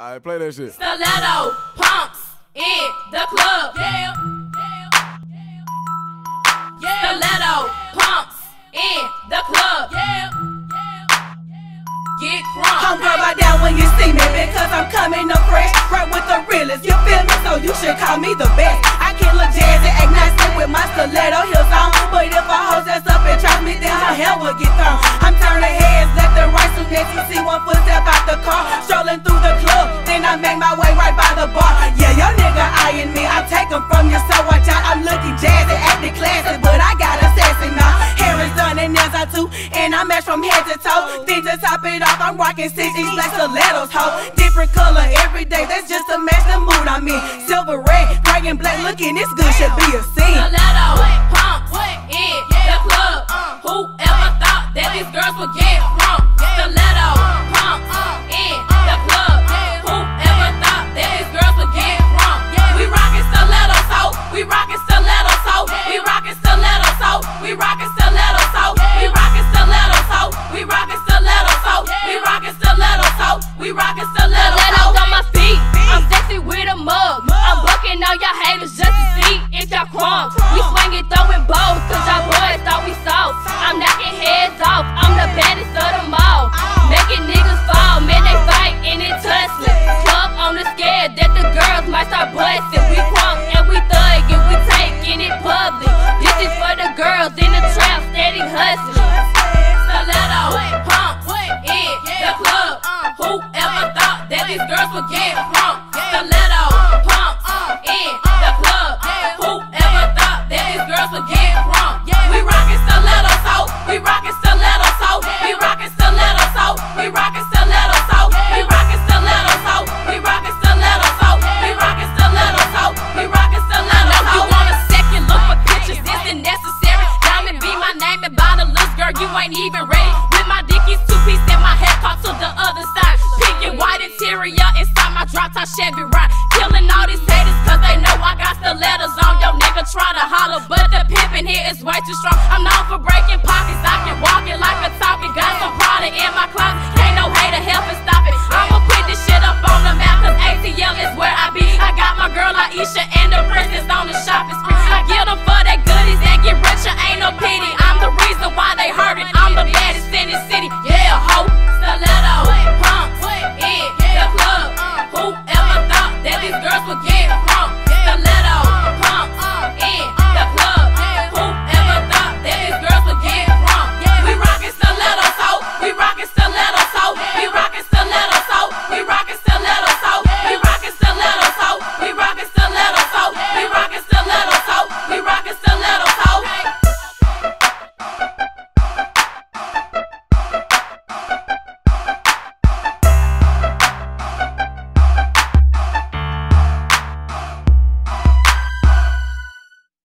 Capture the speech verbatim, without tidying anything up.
Alright, play that shit. Stiletto pumps in the club. Yeah. Yeah. Stiletto pumps in the club. Yeah. Get crunk. Homegirl, bow down when you see me because I'm coming up fresh, right with the realest. You feel me? So you should call me the best. I can look jazzy, act nice with my stiletto heels on, but if a hoe that's up and try me, then her hell will get thrown. I'm turning heads left and right, so next you see one footstep out the car, strolling through the club. Then I make my way right by the bar. Yeah, your nigga eyeing me, I take him from you, so watch out. I'm looking jazzy, acting classy, but I got a sassy now. Hair is done and nails are too, and I match from head to toe. Then to top it off, I'm rocking six inch black stilettos, ho. Different color every day, that's just to match the mood I'm in. Silver, red, gray and black, looking this good should be a scene. Stiletto pumps in the club. Whoever thought that these girls would get crunk? Stiletto pumps in the club. Whoever thought that these girls would get crunk? We rockin' stilettos, ho. We rockin' stilettos, ho. We rockin' stilettos, ho. We rockin' stilettos, ho. We rockin' stilettos, ho. We rockin' stilettos, ho. We rockin' stilettos, ho. We rockin' stilettos, ho. On my feet, I'm sexy with a mug. I'm bucking all y'all haters just to see if y'all crumb. We swinging, throwing bows, cause y'all boys thought we soft. I'm knocking heads off, I'm the baddest of them all. Making niggas fall, man, they fight and it tussling. Club on the scare that the girls might start busting. We crunk and we thug and we taking it public. This is for the girls in the trap, steady hustling. Stiletto pumps in the club. Whoever thought that these girls would get crunk? Stiletto pumps in the club. Whoever thought that these girls would get crunk? We rockin' stilettos, ho. We rockin' stilettos, ho. We rockin' stilettos, ho. We rockin' stilettos, ho. We rockin' stilettos, ho. We rockin' stilettos, ho. We rockin' stilettos, ho. We rockin' stilettos, ho. You want a second look for pictures? Isn't necessary. Diamond be my name and bottle looks, girl. You ain't even ready. With my dickies two piece and my head caught to the other side. Pink and white interior inside my drop top Chevy ride. Killing all these haters cause they know I got stilettos on. Yo nigga try to holler, but the pimpin' here is way too strong. I'm known for breaking pockets, I can walk it like a talking. Got some product in my closet, can't no hater help and stop it. I'ma put this shit up on the map cause A T L is where I be. I got my girl Aisha and